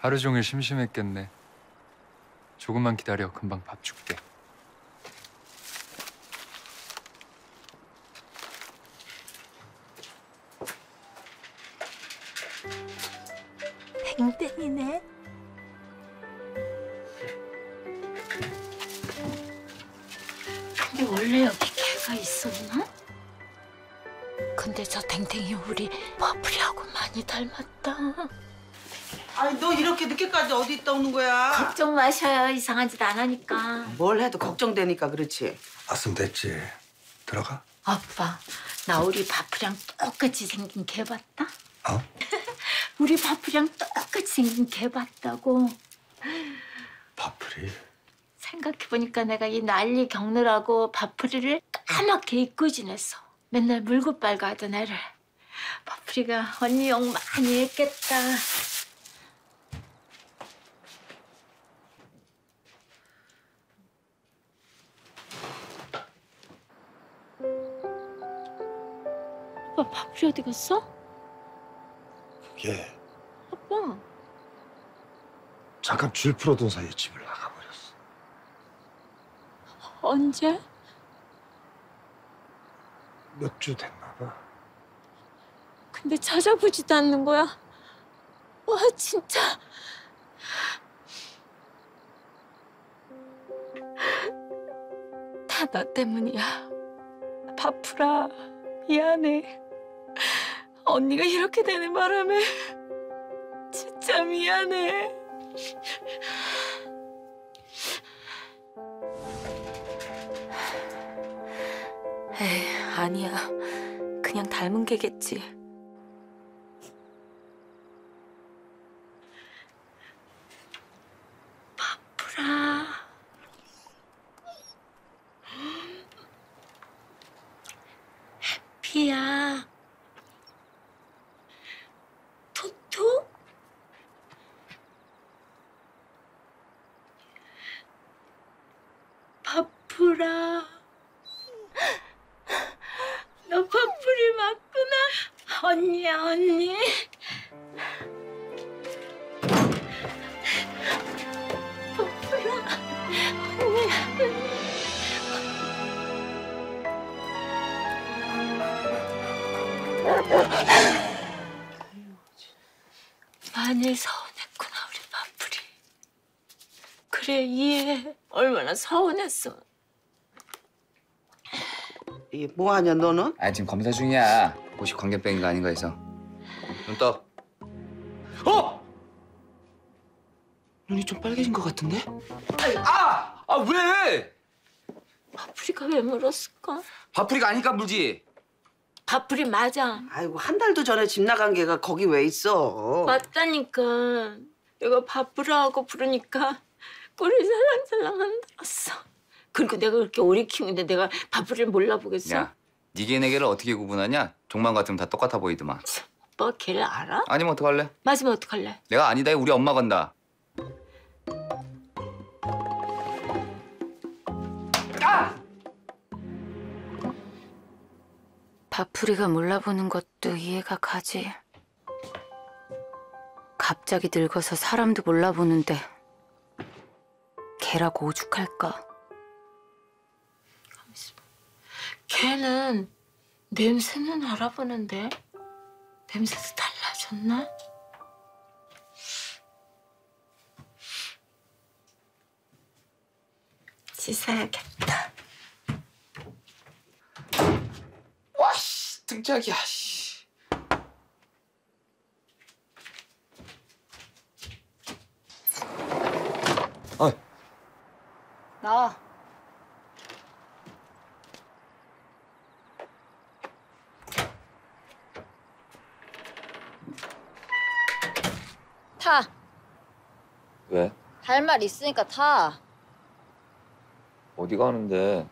하루 종일 심심했겠네. 조금만 기다려. 금방 밥 줄게. 땡땡이네. 근데 원래 여기 개가 있었나? 근데 저 땡땡이 우리 버블이하고 많이 닮았다. 아니 너 이렇게 늦게까지 어디 있다 오는 거야? 걱정 마셔요. 이상한 짓 안 하니까. 뭘 해도 걱정되니까 그렇지. 왔으면 됐지. 들어가. 아빠, 나 우리 바프랑 똑같이 생긴 개 봤다? 어? 우리 바프랑 똑같이 생긴 개 봤다고. 바풀이. 생각해보니까 내가 이 난리 겪느라고 바프리를 까맣게 잊고 지냈어. 맨날 물고 빨고 하던 애를. 바프리가 언니 욕 많이 했겠다. 아빠, 바프리 어디 갔어? 얘 아빠. 잠깐 줄 풀어둔 사이에 집을 나가버렸어. 언제? 몇 주 됐나 봐. 근데 찾아보지도 않는 거야. 와, 진짜. 다 너 때문이야. 바프라, 미안해. 언니가 이렇게 되는 바람에 진짜 미안해. 에이, 아니야. 그냥 닮은 개겠지. 바프라. 해피야. 토토? 바프라. 너 바풀이 맞구나. 언니야, 언니. 바풀아, 언니야. 많이 서운했구나, 우리 바풀이. 그래, 이해해. 얼마나 서운했어. 이 뭐하냐 너는? 아 지금 검사 중이야. 혹시 광견병인가 아닌가 해서. 눈 떠. 어? 눈이 좀 빨개진 것 같은데? 아 왜? 바풀이가 왜 물었을까? 바풀이가 아니까 물지. 바풀이 맞아. 아이고 한 달도 전에 집 나간 개가 거기 왜 있어? 맞다니까. 내가 바쁘라고 부르니까 꼴이 살랑살랑 흔들었어. 그리고 내가 그렇게 오래 키우는데 내가 바쁘를 몰라보겠어? 야, 네 개 네 개를 어떻게 구분하냐? 종만 같으면 다 똑같아 보이더만. 오빠 걔를 알아? 아니면 어떡할래? 맞으면 어떡할래? 내가 아니다. 우리 엄마 건다. 바풀이가 몰라보는 것도 이해가 가지. 갑자기 늙어서 사람도 몰라보는데 걔라고 오죽할까? 걔는 냄새는 알아보는데 냄새도 달라졌나? 씻어야겠다. 와씨 등짝이야. 씨. 나와. 타. 왜? 할 말 있으니까 타. 어디 가는데?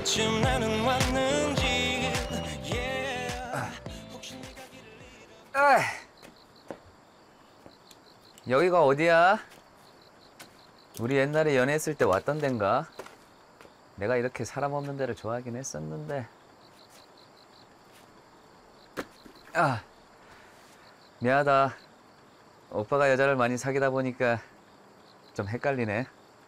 언제쯤 나는 왔는지. 아, 여기가 어디야? 우리 옛날에 연애했을 때 왔던 데인가? 내가 이렇게 사람 없는 데를 좋아하긴 했었는데. 아, 미안하다. 오빠가 여자를 많이 사귀다 보니까 좀 헷갈리네.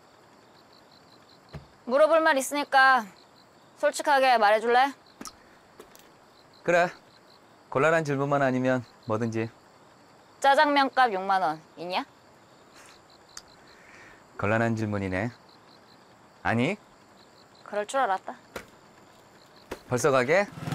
물어볼 말 있으니까 솔직하게 말해줄래? 그래, 곤란한 질문만 아니면 뭐든지. 짜장면 값 6만 원 있냐? 곤란한 질문이네. 아니, 그럴 줄 알았다. 벌써 가게?